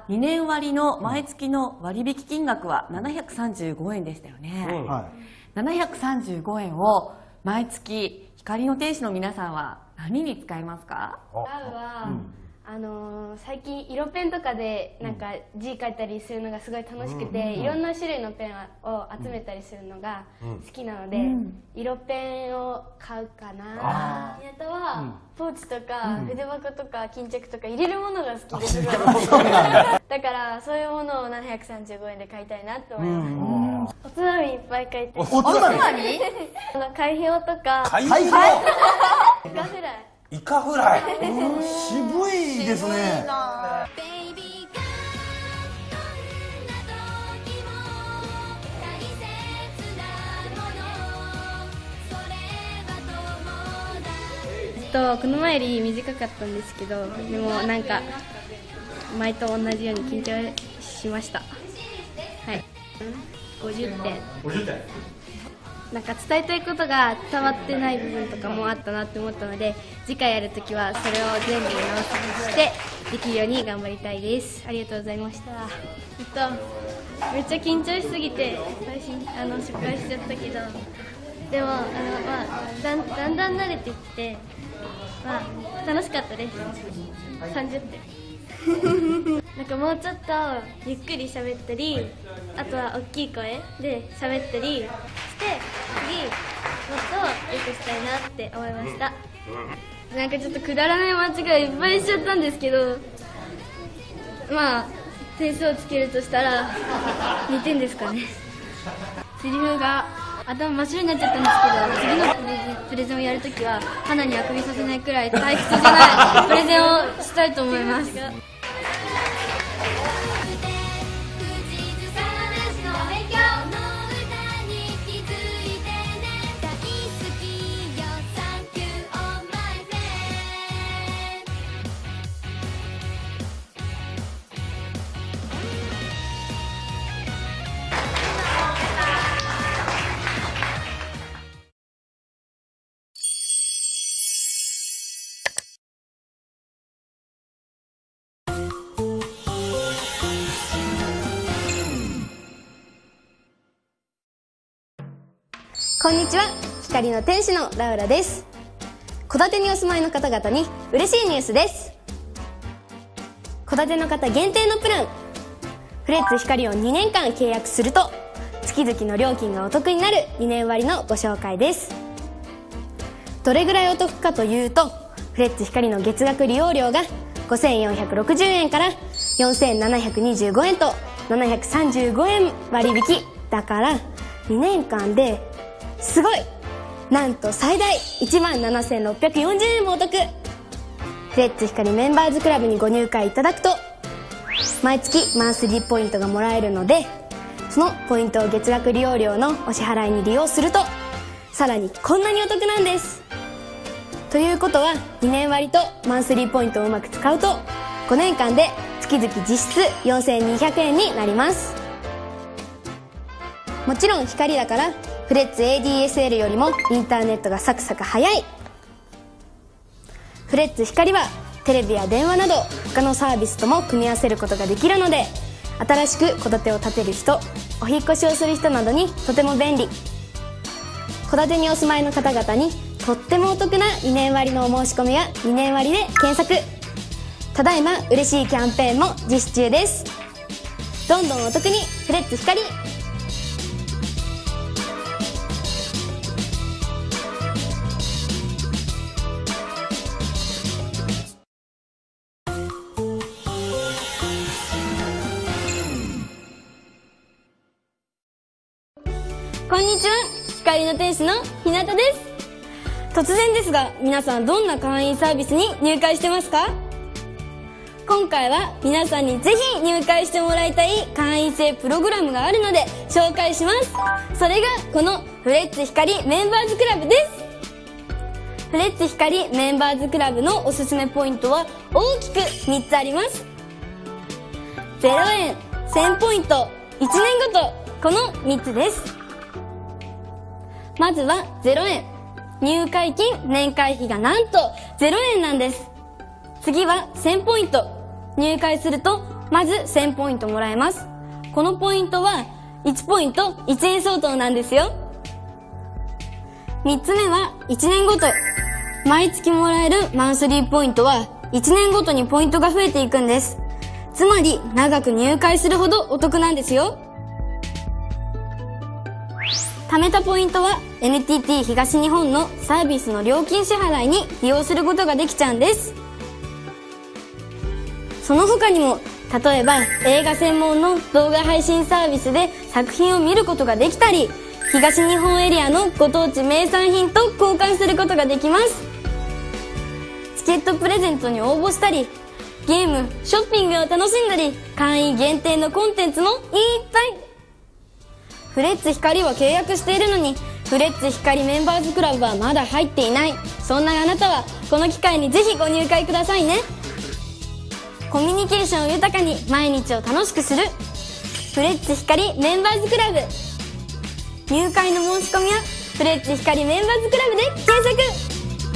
2年割の毎月の割引金額は735円でしたよね。735円を毎月光の天使の皆さんは何に使いますか？ ラウは、最近色ペンとかでなんか字書いたりするのがすごい楽しくて、いろんな種類のペンを集めたりするのが好きなので、色ペンを買うかな。宮田はポーチとか筆箱とか巾着とか入れるものが好きです。だからそういうものを735円で買いたいなって思います。おつまみいっぱい買いたい。 おつまみ？ 海氷とか海氷？ イカフライ。 イカフライ。 渋いですね。 この前より短かったんですけど、でもなんか前と同じように緊張しました。はい、50点。なんか伝えたいことが伝わってない部分とかもあったなって思ったので、次回やるときはそれを全部直してできるように頑張りたいです。ありがとうございました。めっちゃ緊張しすぎて失敗しちゃったけど、でもだんだん慣れてきて、楽しかったです。30点。なんかもうちょっとゆっくり喋ったり、あとは大きい声で喋ったりして、次もっと良くしたいなって思いました。なんかちょっとくだらない間違いいっぱいしちゃったんですけど、点数をつけるとしたら2点ですかね。セリフが頭真っ白になっちゃったんですけど、次のプレゼンをやるときは花にあくびさせないくらい退屈じゃないプレゼンをしたいと思います。こんにちは、光の天使のラウラです。戸建てにお住まいの方々に嬉しいニュースです。戸建ての方限定のプラン、フレッツ光を2年間契約すると月々の料金がお得になる2年割のご紹介です。どれぐらいお得かというと、フレッツ光の月額利用料が5460円から4725円と735円割引だから、2年間ですごい、なんと最大17,640円もお得。フレッツ光メンバーズクラブにご入会いただくと毎月マンスリーポイントがもらえるので、そのポイントを月額利用料のお支払いに利用するとさらにこんなにお得なんです。ということは、2年割とマンスリーポイントをうまく使うと5年間で月々実質4200円になります。もちろん光だからフレッツ ADSL よりもインターネットがサクサク早い。フレッツ光はテレビや電話など他のサービスとも組み合わせることができるので、新しく戸建てを建てる人、お引っ越しをする人などにとても便利。戸建てにお住まいの方々にとってもお得な2年割のお申し込みは2年割で検索。ただいま嬉しいキャンペーンも実施中です。どんどんお得にフレッツ光。こんにちは、光の天使のひなたです。突然ですが、皆さんどんな会員サービスに入会してますか？今回は皆さんにぜひ入会してもらいたい会員制プログラムがあるので紹介します。それがこのフレッツ光メンバーズクラブです。フレッツ光メンバーズクラブのおすすめポイントは大きく3つあります。0円、1000ポイント、1年ごと、この3つです。まずは0円。入会金、年会費がなんと0円なんです。次は1000ポイント。入会するとまず1000ポイントもらえます。このポイントは1ポイント1円相当なんですよ。3つ目は1年ごと。毎月もらえるマンスリーポイントは1年ごとにポイントが増えていくんです。つまり長く入会するほどお得なんですよ。貯めたポイントは NTT 東日本のサービスの料金支払いに利用することができちゃうんです。その他にも、例えば映画専門の動画配信サービスで作品を見ることができたり、東日本エリアのご当地名産品と交換することができます。チケットプレゼントに応募したり、ゲーム、ショッピングを楽しんだり、会員限定のコンテンツもいっぱい。フレッツ光は契約しているのに、フレッツ光メンバーズクラブはまだ入っていない。そんなあなたはこの機会にぜひご入会くださいね。コミュニケーションを豊かに毎日を楽しくするフレッツ光メンバーズクラブ。入会の申し込みはフレッツ光メンバーズクラブで検索。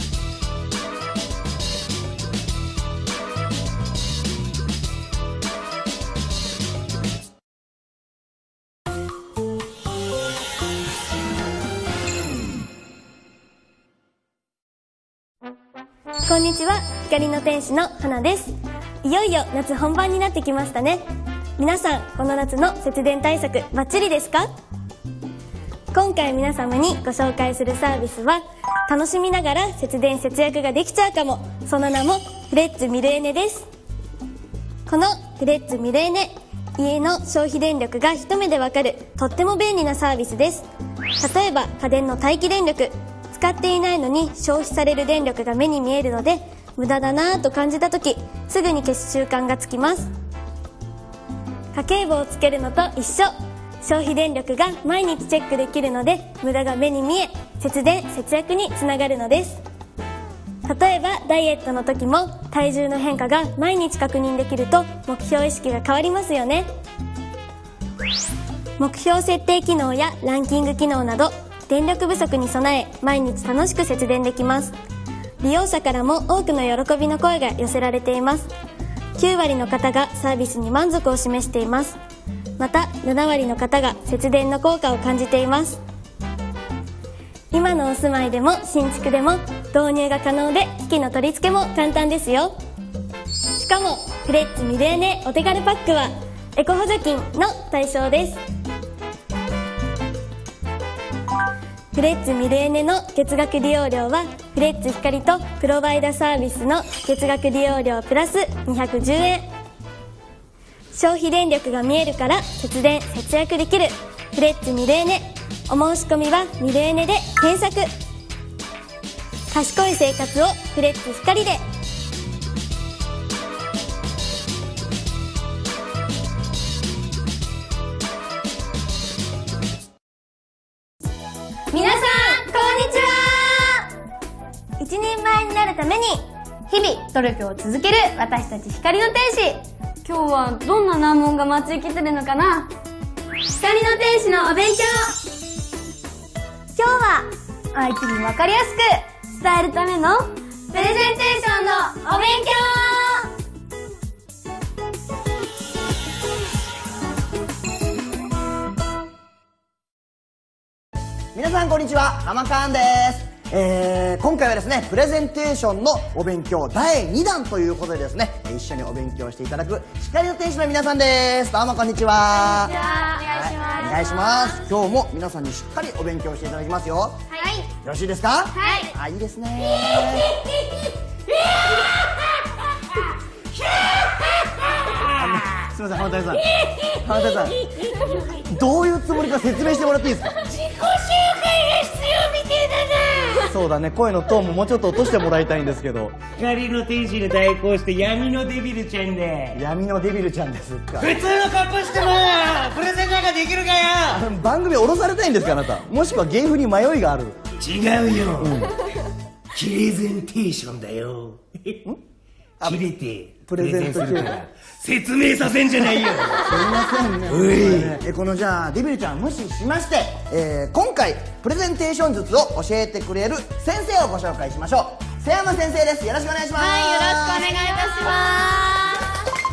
こんにちは、光の天使の花です。いよいよ夏本番になってきましたね。皆さん、この夏の節電対策バッチリですか？今回皆様にご紹介するサービスは、楽しみながら節電節約ができちゃうかも。その名もフレッツミルエネです。このフレッツミルエネ、家の消費電力が一目でわかるとっても便利なサービスです。例えば家電の待機電力、使っていないのに消費される電力が目に見えるので、無駄だなぁと感じた時、すぐに消す習慣がつきます。家計簿をつけるのと一緒。消費電力が毎日チェックできるので、無駄が目に見え、節電節約につながるのです。例えばダイエットの時も体重の変化が毎日確認できると、目標意識が変わりますよね。目標設定機能やランキング機能など、電力不足に備え毎日楽しく節電できます。利用者からも多くの喜びの声が寄せられています。9割の方がサービスに満足を示しています。また7割の方が節電の効果を感じています。今のお住まいでも新築でも導入が可能で、機器の取り付けも簡単ですよ。しかもフレッツミルエネお手軽パックはエコ補助金の対象です。フレッツミルエネの月額利用料は、フレッツ光とプロバイダサービスの月額利用料プラス210円。消費電力が見えるから節電節約できるフレッツミルエネ。お申し込みはミルエネで検索。賢い生活をフレッツ光で。皆さん、こんにちは。一人前になるために日々努力を続ける私たち光の天使。今日はどんな難問が待ち受けてるのかな。光の天使のお勉強。今日は相手に分かりやすく伝えるためのプレゼンテーションのお勉強。 皆さんこんにちは、生カーンです。今回はですね、プレゼンテーションのお勉強第2弾ということでですね、一緒にお勉強していただく光の天使の皆さんです。どうもこんにちは。 こんにちは。お願いします。 お願いします。今日も皆さんにしっかりお勉強していただきますよ。 はい。 よろしいですか？ はい。 あ、いいですね。すみません、浜谷さん。浜谷さん、どういうつもりか説明してもらっていいですか？ 自己紹介が必要みてえだな。 そうだね、声のトーンももうちょっと落としてもらいたいんですけど。 光の天使に対抗して闇のデビルちゃんで。 闇のデビルちゃんですか？ 普通の格好してもプレゼンなんかできるかよ。 番組降ろされたいんですか、あなた。もしくは芸風に迷いがある。 違うよ、プレゼンテーションだよ。切れてプレゼントするから説明させんじゃないよ。 すいませんね。このじゃあデビルちゃん無視しまして、今回プレゼンテーション術を教えてくれる先生をご紹介しましょう。瀬山先生です。よろしくお願いします。 はい、よろしくお願いいたします。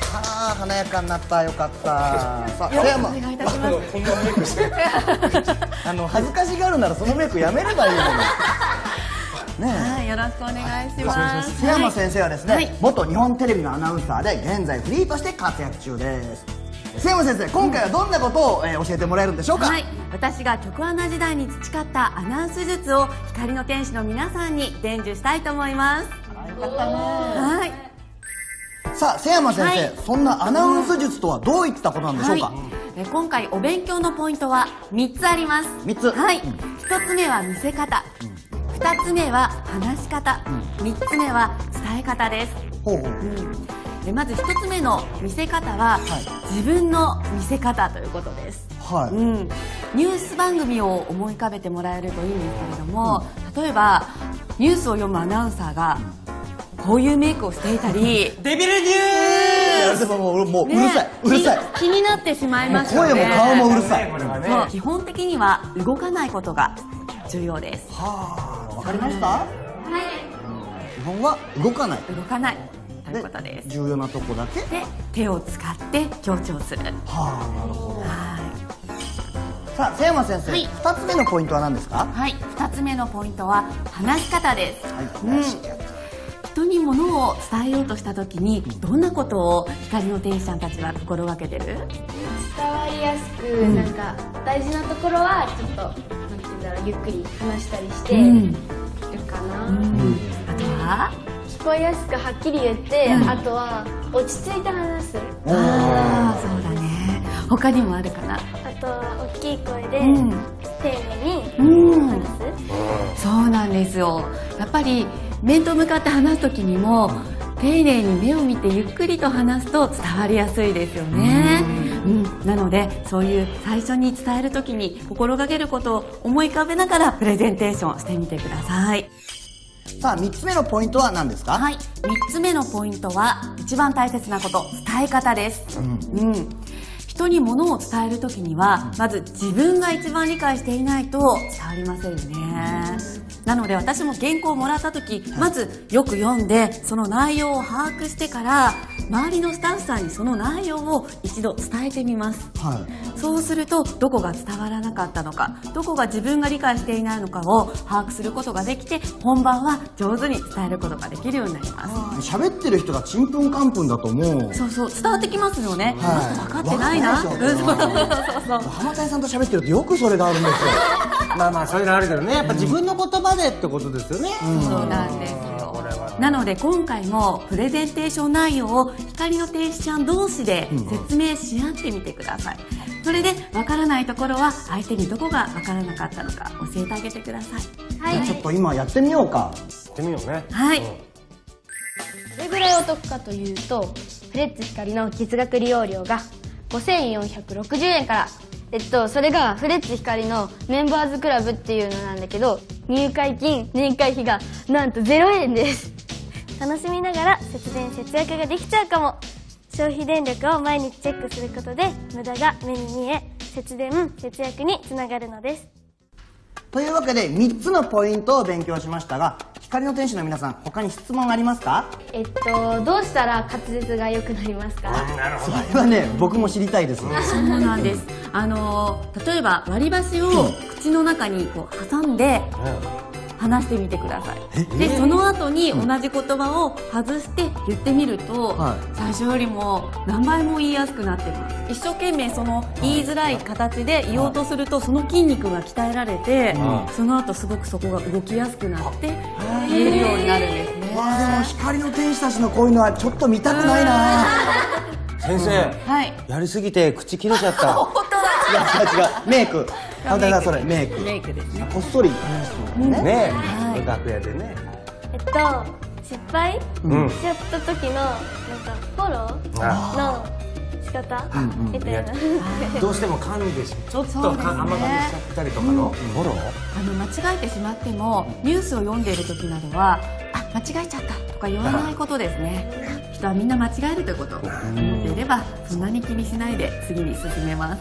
華やかになった。よかった。さあ、 よろしくお願いいたします。 こんなメイクして恥ずかしがるならそのメイクやめればいいのに。ねはい、よろしくお願いします。 瀬山先生はですね、 はい、 元日本テレビのアナウンサーで現在フリーとして活躍中です。瀬山先生、今回はどんなことを、教えてもらえるんでしょうか。 はい、私が局アナ時代に培ったアナウンス術を光の天使の皆さんに伝授したいと思います。 よかったね。 はい。 さあ、瀬山先生、 はい、 そんなアナウンス術とはどういったことなんでしょうか。 今回お勉強のポイントは3つあります。 3つ。 はい。1つ目は見せ方。2つ目は話し方。3つ目は伝え方です。 ほうほう。 まず1つ目の見せ方は、自分の見せ方ということです。 はい。 ニュース番組を思い浮かべてもらえるといいんですけれども、例えばニュースを読むアナウンサーがこういうメイクをしていたりデビルニュース。 もううるさい、うるさい。 気になってしまいますよね。 声も顔もうるさい。 基本的には動かないことが重要です。 はあ、わかりました。はい。基本は動かない。 動かないということです。 重要なとこだけで手を使って強調する。 はあ、なるほど。さあ、瀬山先生、2つ目のポイントは何ですか。 はい、2つ目のポイントは話し方です。 話し方。 人に物を伝えようとした時にどんなことを光の天使ちゃんたちは心がけてる？ 伝わりやすく、なんか大事なところはちょっとなんて言うんだろう、ゆっくり話したりしてるかな。 あとは聞こえやすくはっきり言って、あとは落ち着いて話す。 ああ、そうだね。他にもあるかな。 あとは大きい声で、丁寧に話す。 そうなんですよ。やっぱり面と向かって話す時にも丁寧に目を見てゆっくりと話すと伝わりやすいですよね。なのでそういう最初に伝える時に心がけることを思い浮かべながらプレゼンテーションしてみてください。 さあ、3つ目のポイントは何ですか。 はい、3つ目のポイントは一番大切なこと、伝え方です。人に物を伝える時にはまず自分が一番理解していないと伝わりませんよね。なので私も原稿をもらった時、まずよく読んでその内容を把握してから周りのスタッフさんにその内容を一度伝えてみます。そうするとどこが伝わらなかったのか、どこが自分が理解していないのかを把握することができて、本番は上手に伝えることができるようになります。 喋ってる人がちんぷんかんぷんだと思う。 そうそう、伝わってきますよね。この人分かってないな。 浜谷さんと喋ってるとよくそれがあるんですよ。 まあまあそういうのあるけどね、やっぱ自分の言葉でってことですよね。 そうなんですよ。なので今回もプレゼンテーション内容を光の天使ちゃん同士で説明し合ってみてください。それで分からないところは相手にどこが分からなかったのか教えてあげてください。 はい。 じゃあちょっと今やってみようか。 やってみようね。 はい。 どれぐらいお得かというと、フレッツ光の月額利用料が5460円から。それがフレッツ光のメンバーズクラブっていうのなんだけど、入会金、年会費がなんと0円です。楽しみながら節電節約ができちゃうかも。消費電力を毎日チェックすることで無駄が目に見え、節電節約につながるのです。 というわけで3つのポイントを勉強しましたが、光の天使の皆さん、他に質問ありますか。 どうしたら滑舌が良くなりますか。 それはね、僕も知りたいです。 そうなんです。例えば割り箸を口の中にこう挟んで話してみてください。でその後に同じ言葉を外して言ってみると、最初よりも何倍も言いやすくなってます。一生懸命その言いづらい形で言おうとすると、その筋肉が鍛えられて、その後すごくそこが動きやすくなって言えるようになるんですね。 でも光の天使たちのこういうのはちょっと見たくないな。 先生、やりすぎて口切れちゃった。 本当だ。 違う、メイク。あ、だからそれメイク。 メイクですね。 こっそり話すのね。 ねえ、楽屋でね。 失敗しちゃった時のなんかフォローの仕方みたいな。 どうしても噛んでちょっと甘噛みしちゃったりとかのフォロー。 間違えてしまってもニュースを読んでいる時などは間違えちゃったとか言わないことですね。人はみんな間違えるということを思っていれば、そんなに気にしないで次に進めます。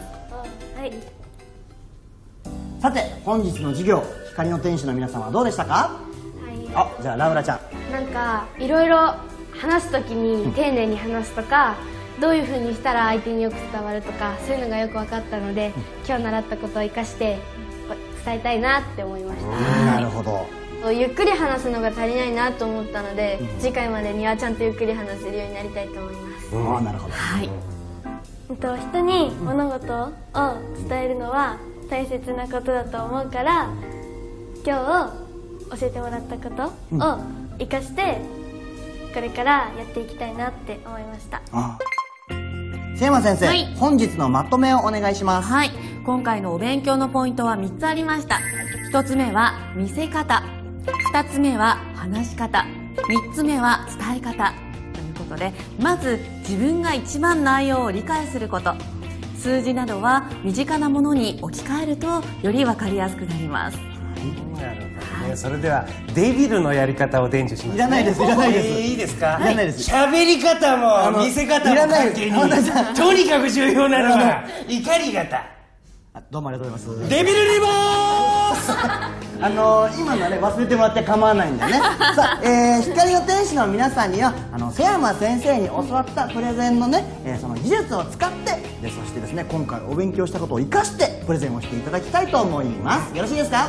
さて、本日の授業、光の天使の皆さんはどうでしたか。あ、じゃあラウラちゃん。 なんかいろいろ話すときに丁寧に話すとか、 どういう風にしたら相手によく伝わるとかそういうのがよく分かったので、今日習ったことを生かして伝えたいなって思いました。 なるほど。 ゆっくり話すのが足りないなと思ったので、次回までにはちゃんとゆっくり話せるようになりたいと思います。 なるほど。 はい。 人に物事を伝えるのは大切なことだと思うから、今日教えてもらったことを生かしてこれからやっていきたいなって思いました。 瀬山先生、 はい、 本日のまとめをお願いします。 はい、今回のお勉強のポイントは3つありました。1つ目は見せ方、2つ目は話し方、3つ目は伝え方ということで、まず自分が一番内容を理解すること、数字などは身近なものに置き換えるとより分かりやすくなります。 なるほどね。それではデビルのやり方を伝授します、ね。 いらないです、いらないです。 いいですか？ いらないです。 喋り方も見せ方も関係に、とにかく重要なのが怒り方。 どうもありがとうございます。 デビルリボース今のね、忘れてもらって構わないんでね。さあ、光の天使の皆さんには瀬山先生に教わったプレゼンのね、その技術を使ってそしてですね、今回お勉強したことを生かしてプレゼンをしていただきたいと思います。よろしいですか？ はい。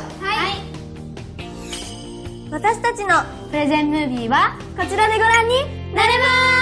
私たちのプレゼンムービーはこちらでご覧になれます。